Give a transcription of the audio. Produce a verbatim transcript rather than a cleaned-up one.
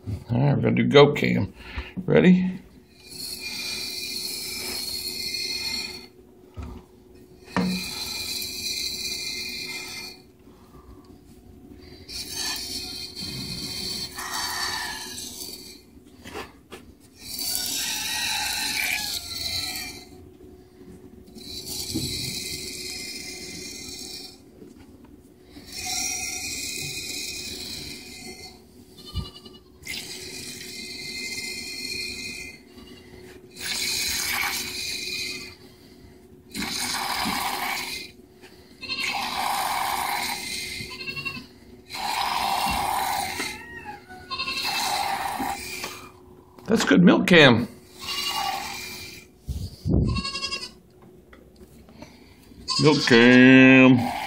All right, we're gonna do goat cam. Ready? That's good milk cam. Milk cam.